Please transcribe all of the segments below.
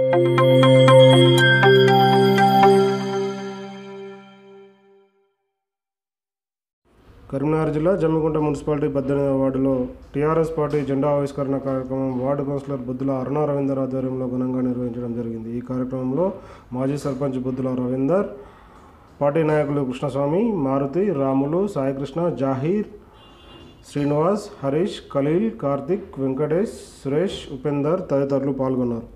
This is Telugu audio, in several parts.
కరీంనగర్ జిల్లా జమ్మికుంట మున్సిపాలిటీ 18వ వార్డులో టీఆర్ఎస్ పార్టీ జెండా ఆవిష్కరణ కార్యక్రమం వార్డు కౌన్సిలర్ బొద్దుల అరుణ రవీందర్ ఆధ్వర్యంలో ఘనంగా నిర్వహించడం జరిగింది। ఈ కార్యక్రమంలో మాజీ సర్పంచ్ బొద్దుల రవీందర్, పార్టీ నాయకులు కృష్ణస్వామి, మారుతి, రాములు, సాయికృష్ణ, జాహీర్, శ్రీనివాస్, హరీష్, ఖలీల్, కార్తిక్, వెంకటేష్, సురేష్, ఉపేందర్ తదితరులు పాల్గొన్నారు।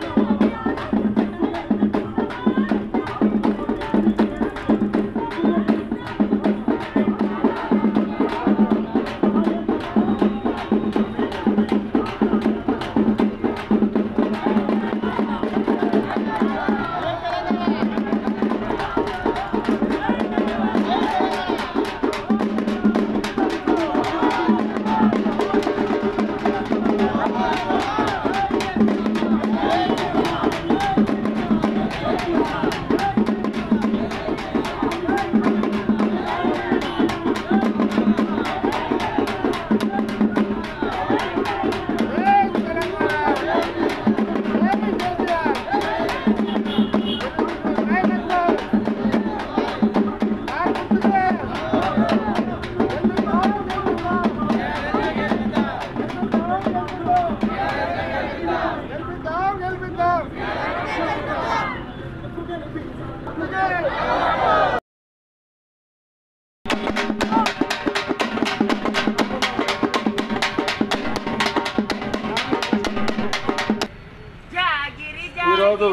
ఈరోజు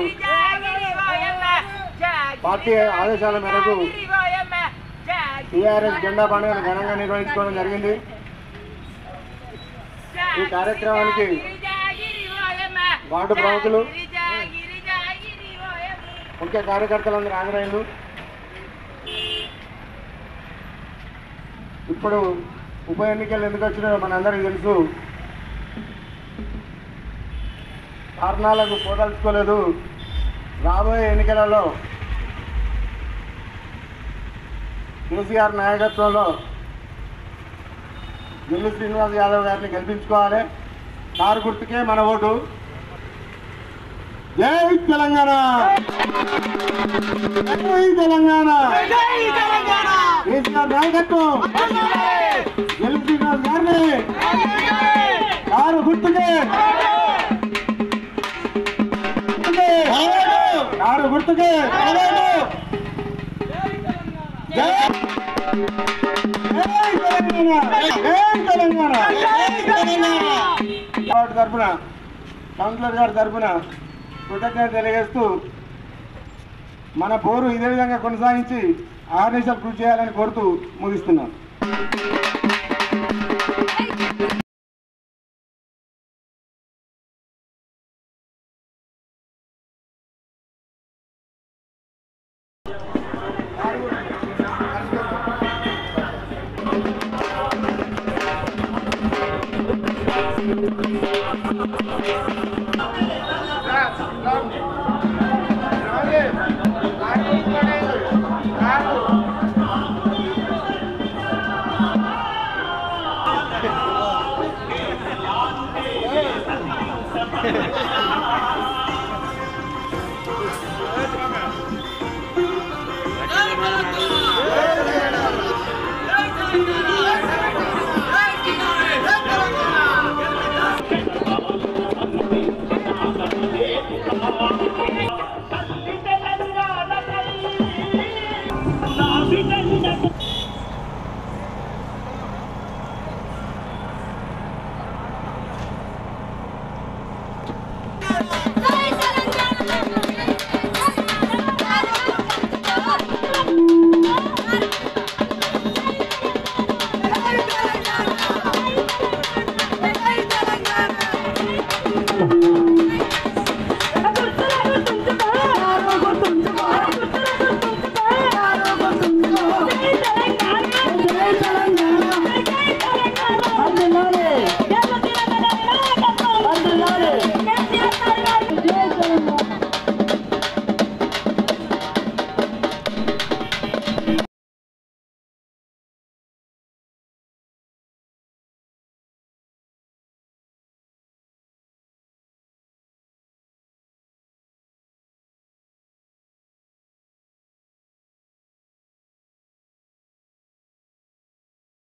పార్టీ ఆదేశాల మేరకు టీఆర్ఎస్ జెండా పండుగను ఘనంగా నిర్వహించుకోవడం జరిగింది। ఈ కార్యక్రమానికి వార్డు ప్రముఖులు, ముఖ్య కార్యకర్తలందరూ హాజరైంది। ఇప్పుడు ఉప ఎన్నికలు ఎందుకు వచ్చినాయో మనందరికీ తెలుసు। కారణాలకు పోదలుచుకోలేదు। రాబోయే ఎన్నికలలో కేసీఆర్ నాయకత్వంలో జిల్లు శ్రీనివాస్ యాదవ్ గారిని గెలిపించుకోవాలి। కారు గుర్తుకే మన ఓటు। జై తెలంగాణ, జై తెలంగాణ, కేసీఆర్ నాయకత్వం, జిల్లు శ్రీనివాస్ గారిని కారు గుర్తుకే, కారు గుర్తుకే తరఫున కౌన్సిలర్ గారి తరఫున కృతజ్ఞత తెలియజేస్తూ మన పోరు ఇదే విధంగా కొనసాగించి ఆర్నిషాలు కృషి చేయాలని కోరుతూ ముగిస్తున్నాం। Come on.